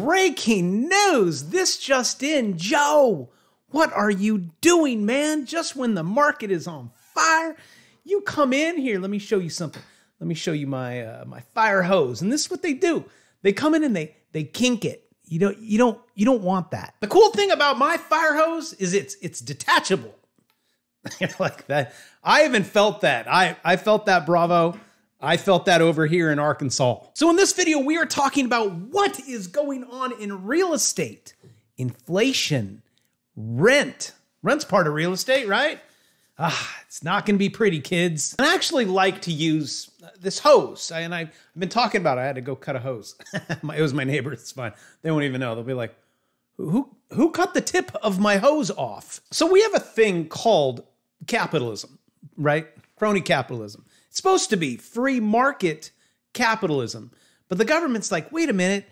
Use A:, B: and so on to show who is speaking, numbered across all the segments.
A: Breaking news! This just in, Joe! What are you doing, man? Just when the market is on fire, you come in here. Let me show you something. Let me show you my my fire hose. And this is what they do. They come in and they kink it. You don't want that. The cool thing about my fire hose is it's detachable. Like that. I even felt that. I felt that, Bravo. I felt that over here in Arkansas. So in this video, we are talking about what is going on in real estate. Inflation, rent. Rent's part of real estate, right? It's not going to be pretty, kids. And I actually like to use this hose. I've been talking about it. I had to go cut a hose. It was my neighbor. It's fine. They won't even know. They'll be like, who cut the tip of my hose off? So we have a thing called capitalism, right? Crony capitalism. It's supposed to be free market capitalism. But the government's like, wait a minute.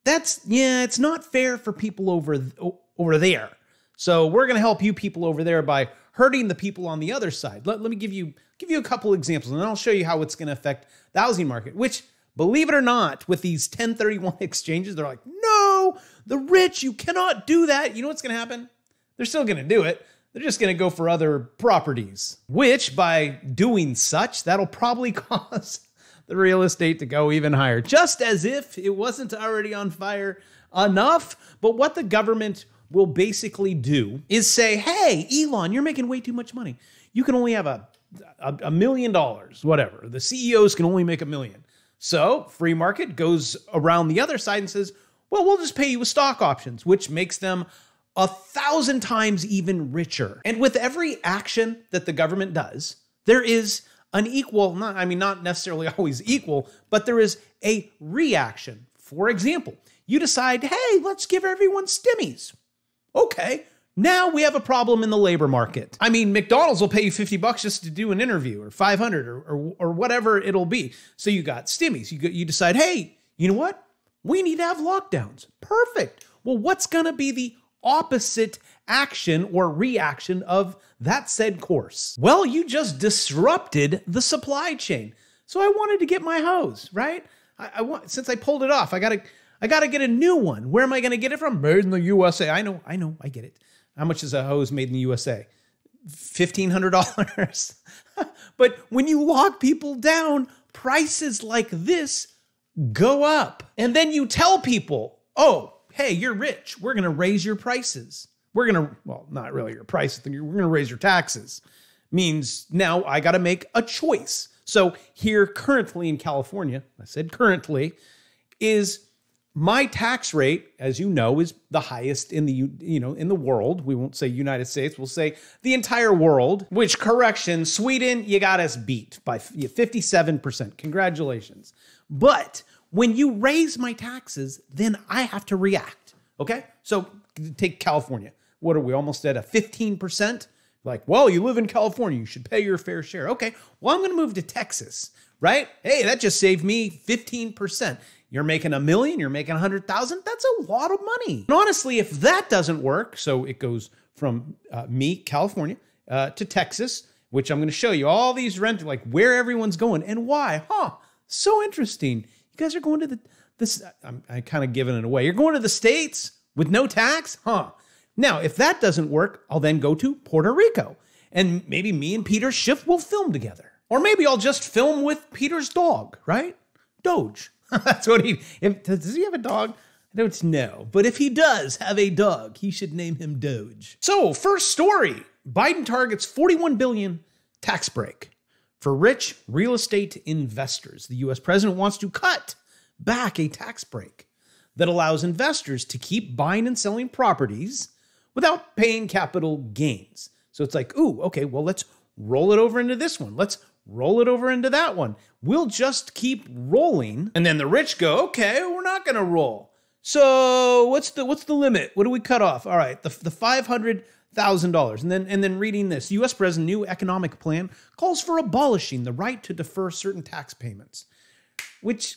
A: It's not fair for people over there. So we're going to help you people over there by hurting the people on the other side. Let me give you a couple examples, and then I'll show you how it's going to affect the housing market, which, believe it or not, with these 1031 exchanges, they're like, no, the rich, you cannot do that. You know what's going to happen? They're still going to do it. They're just going to go for other properties, which by doing such, that'll probably cause the real estate to go even higher, just as if it wasn't already on fire enough. But what the government will basically do is say, hey, Elon, you're making way too much money. You can only have $1 million, whatever. The CEOs can only make $1 million. So free market goes around the other side and says, well, we'll just pay you with stock options, which makes them 1,000 times even richer. And with every action that the government does, there is an equal, not necessarily always equal, but there is a reaction. For example, you decide, hey, let's give everyone stimmies. Okay, now we have a problem in the labor market. I mean, McDonald's will pay you $50 just to do an interview, or $500 or whatever it'll be. So you got stimmies. You decide, hey, you know what? We need to have lockdowns. Perfect. Well, what's going to be the opposite action or reaction of that said course? Well, you just disrupted the supply chain. So I wanted to get my hose, right? Since I pulled it off, I gotta get a new one. Where am I gonna get it from? Made in the USA. I know, I get it. How much is a hose made in the USA? $1,500. But when you lock people down, prices like this go up. And then you tell people, oh, hey, you're rich. We're going to raise your prices. Well, not really your prices. We're going to raise your taxes. Means now I got to make a choice. So here currently in California, I said currently, is my tax rate, as you know, is the highest in the world. We won't say United States. We'll say the entire world, which, correction, Sweden, you got us beat by 57%. Congratulations. But when you raise my taxes, then I have to react, okay? So take California. What are we, almost at a 15%? Like, well, you live in California, you should pay your fair share. Okay, well, I'm going to move to Texas, right? Hey, that just saved me 15%. You're making $1 million, you're making 100,000. That's a lot of money. And honestly, if that doesn't work, so it goes from California, to Texas, which I'm going to show you all these rent, like where everyone's going and why. So interesting. You guys are going to I'm kind of giving it away. You're going to the States with no tax? Now, if that doesn't work, I'll then go to Puerto Rico. And maybe me and Peter Schiff will film together. Or maybe I'll just film with Peter's dog, right? Doge. That's what does he have a dog? I don't know. But if he does have a dog, he should name him Doge. So, first story. Biden targets $41 billion tax break for rich real estate investors. The U.S. president wants to cut back a tax break that allows investors to keep buying and selling properties without paying capital gains. So it's like, ooh, okay, well, let's roll it over into this one. Let's roll it over into that one. We'll just keep rolling. And then the rich go, okay, we're not going to roll. So what's the limit? What do we cut off? All right, the $500,000. And then reading this, U.S. President's new economic plan calls for abolishing the right to defer certain tax payments. Which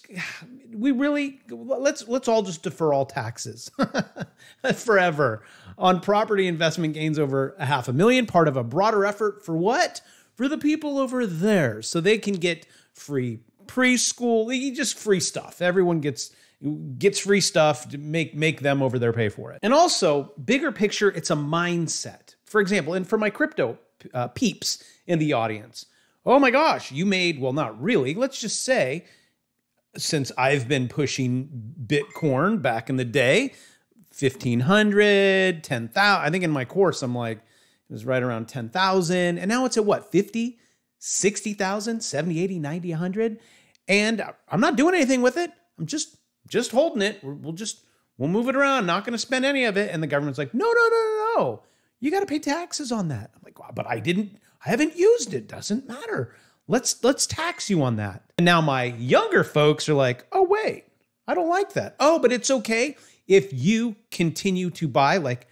A: let's all just defer all taxes forever on property investment gains over $500,000, part of a broader effort for what? For the people over there, so they can get free preschool, just free stuff. Everyone gets free stuff to make them over there pay for it. And also, bigger picture, it's a mindset. For example, and for my crypto peeps in the audience, oh my gosh, you made, well, not really. Let's just say, since I've been pushing Bitcoin back in the day, 1,500, 10,000. I think in my course, I'm like, it was right around 10,000. And now it's at what, 50, 60,000, 70, 80, 90, 100. And I'm not doing anything with it. I'm just holding it. We'll move it around. Not going to spend any of it. And the government's like, no. You got to pay taxes on that. I'm like, wow, but I haven't used it. Doesn't matter. Let's tax you on that. And now my younger folks are like, oh, wait, I don't like that. Oh, but it's okay if you continue to buy, like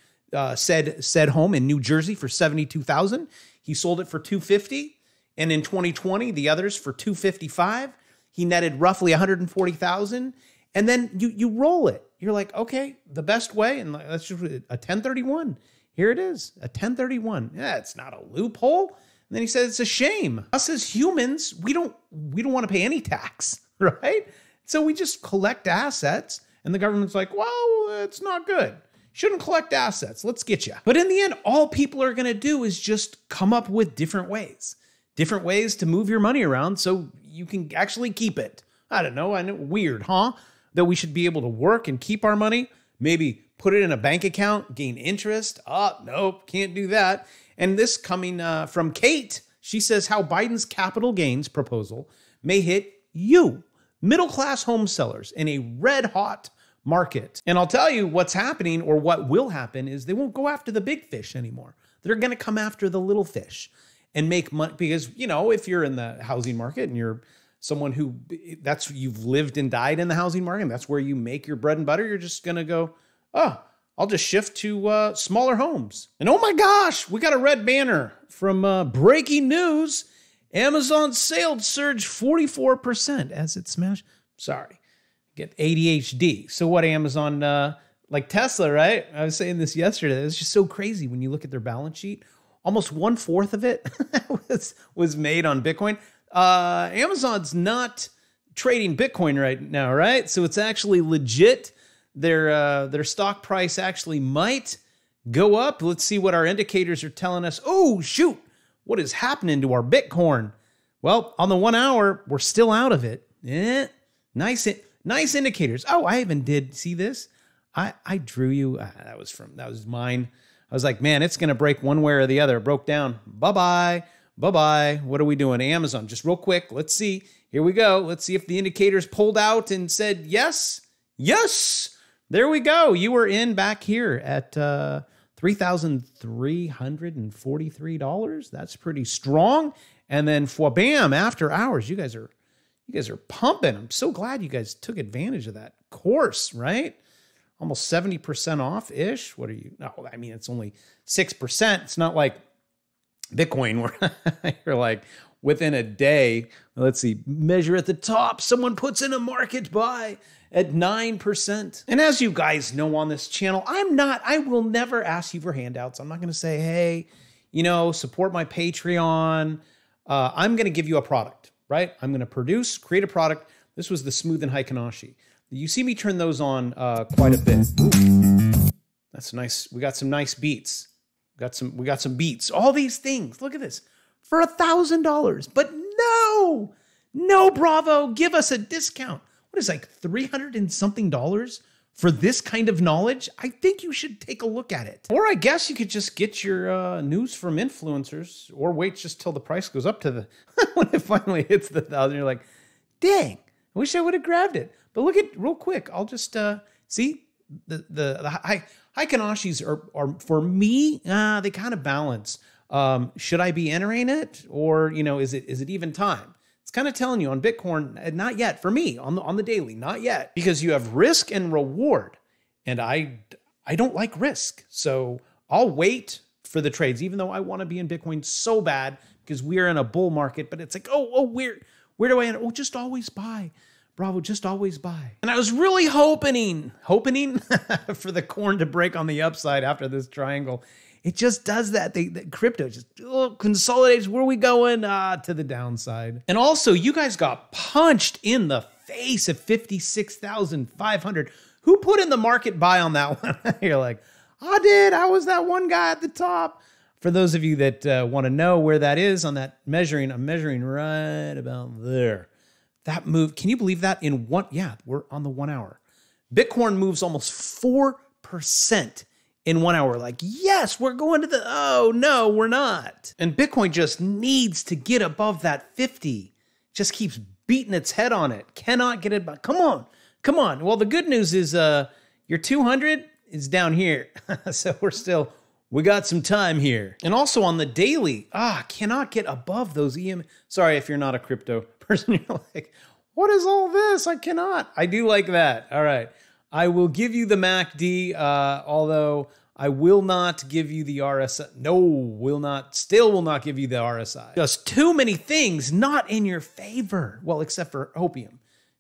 A: said home in New Jersey for $72,000. He sold it for $250,000. And in 2020, the others for $255,000. He netted roughly $140,000. And then you roll it. You're like, okay, the best way, and that's just a 1031. Here it is, a 1031. Yeah, it's not a loophole. And then he says it's a shame. Us as humans, we don't want to pay any tax, right? So we just collect assets, and the government's like, well, it's not good. Shouldn't collect assets. Let's get you. But in the end, all people are going to do is just come up with different ways to move your money around so you can actually keep it. I don't know. I know, weird, huh? That we should be able to work and keep our money, maybe put it in a bank account, gain interest. Oh, nope, can't do that. And this coming from Kate, she says how Biden's capital gains proposal may hit you, middle-class home sellers, in a red-hot market. And I'll tell you what's happening, or what will happen, is they won't go after the big fish anymore. They're going to come after the little fish and make money. Because, if you're in the housing market and you're someone who you've lived and died in the housing market, and that's where you make your bread and butter, you're just going to go, oh, I'll just shift to smaller homes. And oh my gosh, we got a red banner from breaking news. Amazon's sales surged 44% as it smashed. Sorry, get ADHD. So what, Amazon, like Tesla, right? I was saying this yesterday. It's just so crazy when you look at their balance sheet. Almost 1/4 of it was made on Bitcoin. Amazon's not trading Bitcoin right now, right? So it's actually legit. Their stock price actually might go up. Let's see what our indicators are telling us. Oh, shoot. What is happening to our Bitcoin? Well, on the 1 hour, we're still out of it. Nice indicators. Oh, I even did see this. I drew you. That was mine. I was like, man, it's going to break one way or the other. It broke down. Bye-bye. Bye-bye. What are we doing? Amazon, just real quick. Let's see. Here we go. Let's see if the indicators pulled out and said yes. Yes. There we go. You were in back here at $3,343. That's pretty strong. And then bam, after hours, you guys are pumping. I'm so glad you guys took advantage of that course, right? Almost 70% off-ish. What are you? No, I mean, it's only 6%. It's not like Bitcoin where you're like within a day, let's see, measure at the top, someone puts in a market buy at 9%. And as you guys know on this channel, I will never ask you for handouts. I'm not going to say, hey, support my Patreon. I'm going to give you a product, right? I'm going to create a product. This was the Smooth and High Kanashi. You see me turn those on quite a bit. Ooh, that's nice. We got some nice beats. We got some beats. All these things. Look at this. For $1,000. But no, Bravo, give us a discount. What is like $300 and something for this kind of knowledge? I think you should take a look at it. Or I guess you could just get your news from influencers, or wait just till the price goes up to the when it finally hits the 1,000. You're like, dang, I wish I would have grabbed it. But look at real quick. I'll just see the high Kanashis are for me. They kind of balance. Should I be entering it, or is it even time? It's kind of telling you on Bitcoin, not yet for me on the daily, not yet, because you have risk and reward, and I don't like risk, so I'll wait for the trades, even though I want to be in Bitcoin so bad because we are in a bull market. But it's like, where do I enter? Oh, just always buy. Bravo, just always buy. And I was really hoping for the corn to break on the upside after this triangle. It just does that. The crypto just consolidates. Where are we going? To the downside. And also, you guys got punched in the face at 56,500. Who put in the market buy on that one? You're like, I did. I was that one guy at the top. For those of you that want to know where that is on that measuring, I'm measuring right about there. That move, can you believe that in one? Yeah, we're on the 1 hour. Bitcoin moves almost 4% in 1 hour. Like, yes, we're going to the, oh no, we're not. And Bitcoin just needs to get above that 50. Just keeps beating its head on it. Cannot get it back. Come on, come on. Well, the good news is your 200 is down here. So we got some time here. And also on the daily, cannot get above those EM. Sorry if you're not a crypto person, you're like, what is all this? I cannot. I do like that. All right. I will give you the MACD, although I will not give you the RSI. No, still will not give you the RSI. Just too many things not in your favor. Well, except for opium.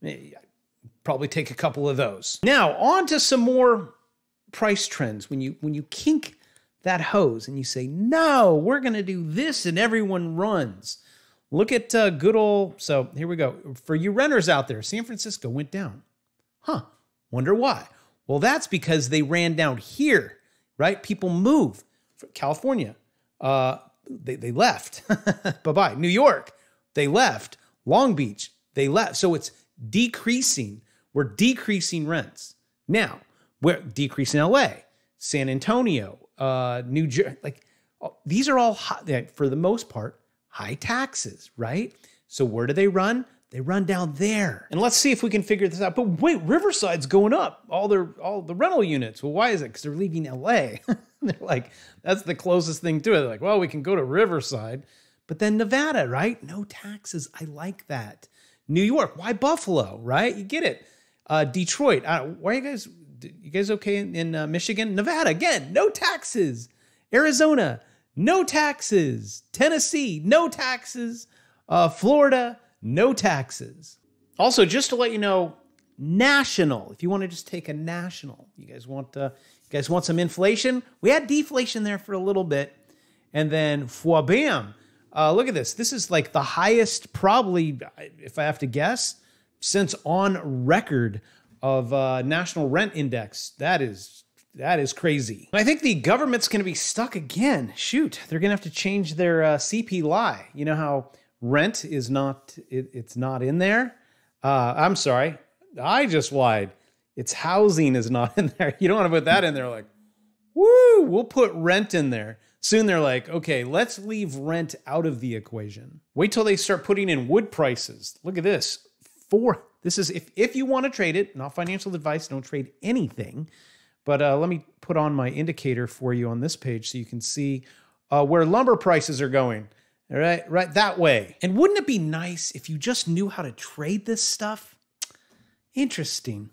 A: Probably take a couple of those. Now, on to some more price trends. When you kink that hose and you say, no, we're going to do this and everyone runs. Look at good old, so here we go. For you renters out there, San Francisco went down. Wonder why? Well, that's because they ran down here, right? People move. California, they left. Bye-bye. New York, they left. Long Beach, they left. So it's decreasing. We're decreasing rents. Now, we're decreasing LA, San Antonio, New Jersey. Like, these are all, for the most part, high taxes, right? So where do they run? They run down there. And let's see if we can figure this out. But wait, Riverside's going up, all the rental units. Well, why is it? Because they're leaving LA. They're like, that's the closest thing to it. They're like, well, we can go to Riverside. But then Nevada, right? No taxes. I like that. New York, why Buffalo, right? You get it. Detroit, why are you guys okay in Michigan? Nevada, again, no taxes. Arizona, no taxes. Tennessee, no taxes. Florida, no taxes. Also, just to let you know, national, if you want to just take a national, you guys want some inflation? We had deflation there for a little bit. And then, bam, look at this. This is like the highest, probably, if I have to guess, since on record of national rent index. That is crazy. I think the government's going to be stuck again. Shoot, they're going to have to change their CPI. You know how rent is not, it's not in there? I'm sorry, I just lied. It's housing is not in there. You don't want to put that in there like, woo, we'll put rent in there. Soon they're like, okay, let's leave rent out of the equation. Wait till they start putting in wood prices. Look at this. This is, if you want to trade it, not financial advice, don't trade anything. But let me put on my indicator for you on this page so you can see where lumber prices are going. All right that way. And wouldn't it be nice if you just knew how to trade this stuff? Interesting.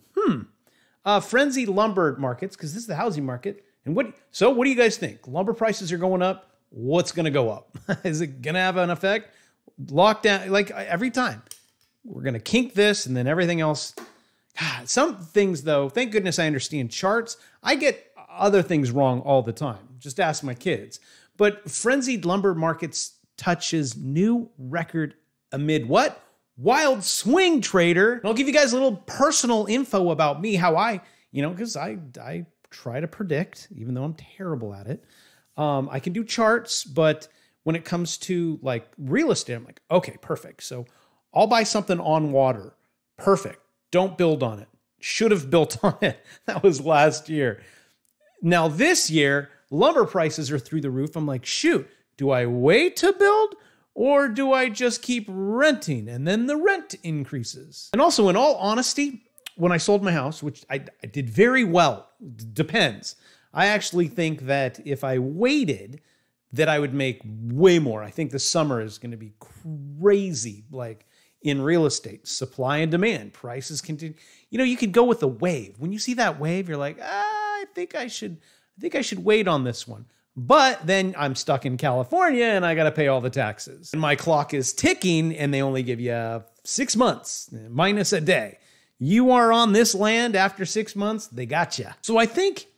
A: Frenzied lumber markets, because this is the housing market. And what do you guys think? Lumber prices are going up. What's going to go up? Is it going to have an effect? Lockdown, like every time. We're going to kink this and then everything else. God, some things, though, thank goodness I understand charts. I get other things wrong all the time. Just ask my kids. But frenzied lumber markets touches new record amid what? Wild swing trader. And I'll give you guys a little personal info about me, how I, because I try to predict, even though I'm terrible at it. I can do charts, but when it comes to like real estate, I'm like, okay, perfect. So I'll buy something on water. Perfect. Don't build on it. Should have built on it. That was last year. Now this year, lumber prices are through the roof. I'm like, shoot, do I wait to build or do I just keep renting and then the rent increases? And also, in all honesty, when I sold my house, which I did very well, depends. I actually think that if I waited, that I would make way more. I think the summer is going to be crazy, like in real estate, supply and demand, prices continue. You could go with a wave. When you see that wave, you're like, I think I should wait on this one. But then I'm stuck in California and I got to pay all the taxes. And my clock is ticking and they only give you 6 months minus a day. You are on this land after 6 months, they got you. So I think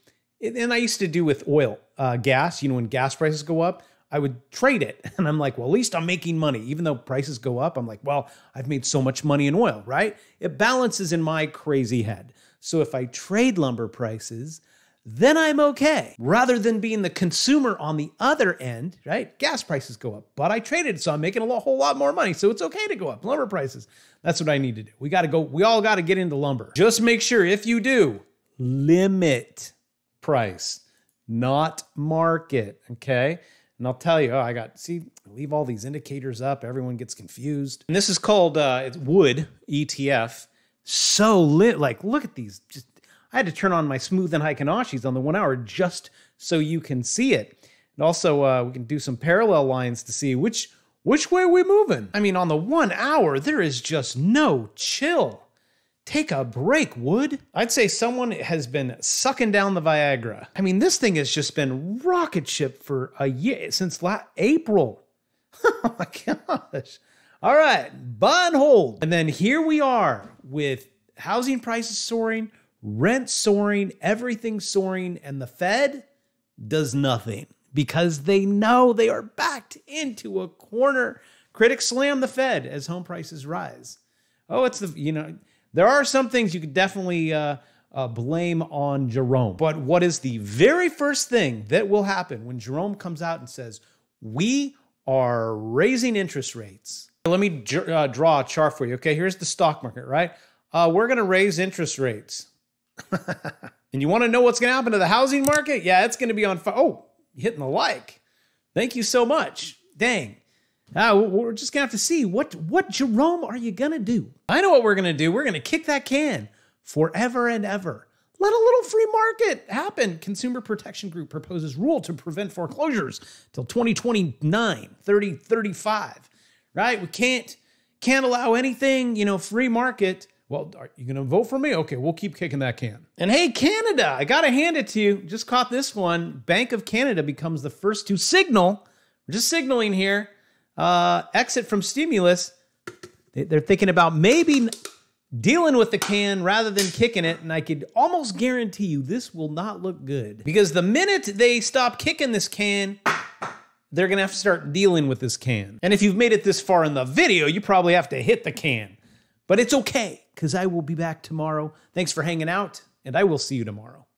A: And I used to do with oil, gas, when gas prices go up, I would trade it. And I'm like, well, at least I'm making money. Even though prices go up, I'm like, well, I've made so much money in oil, right? It balances in my crazy head. So if I trade lumber prices, then I'm okay. Rather than being the consumer on the other end, right? Gas prices go up, but I traded, so I'm making a whole lot more money. So it's okay to go up. Lumber prices. That's what I need to do. We all got to get into lumber. Just make sure if you do, limit price, not market, okay? And I'll tell you, I leave all these indicators up. Everyone gets confused. And this is called, it's wood ETF. So look at these. I had to turn on my Smooth and Heikenashis on the 1 hour just so you can see it. And also, we can do some parallel lines to see which way we're moving. I mean, on the 1 hour, there is just no chill. Take a break, Wood. I'd say someone has been sucking down the Viagra. I mean, this thing has just been rocket ship for a year, since April. Oh my gosh. All right, buy and hold. And then here we are with housing prices soaring, rent soaring, everything soaring, and the Fed does nothing because they know they are backed into a corner. Critics slam the Fed as home prices rise. Oh, there are some things you could definitely blame on Jerome. But what is the very first thing that will happen when Jerome comes out and says, we are raising interest rates? Let me draw a chart for you. Okay, here's the stock market, right? We're going to raise interest rates. And you want to know what's going to happen to the housing market? Yeah, it's going to be on fire. Oh, hitting the like. Thank you so much. Dang. We're just going to have to see what Jerome are you going to do? I know what we're going to do. We're going to kick that can forever and ever. Let a little free market happen. Consumer Protection Group proposes rule to prevent foreclosures till 2029, 35, right? We can't allow anything, free market. Well, are you going to vote for me? Okay, we'll keep kicking that can. And hey, Canada, I got to hand it to you. Just caught this one. Bank of Canada becomes the first to signal. We're just signaling here. Exit from stimulus. They're thinking about maybe dealing with the can rather than kicking it. And I could almost guarantee you this will not look good. Because the minute they stop kicking this can, they're going to have to start dealing with this can. And if you've made it this far in the video, you probably have to hit the can. But it's okay, because I will be back tomorrow. Thanks for hanging out, and I will see you tomorrow.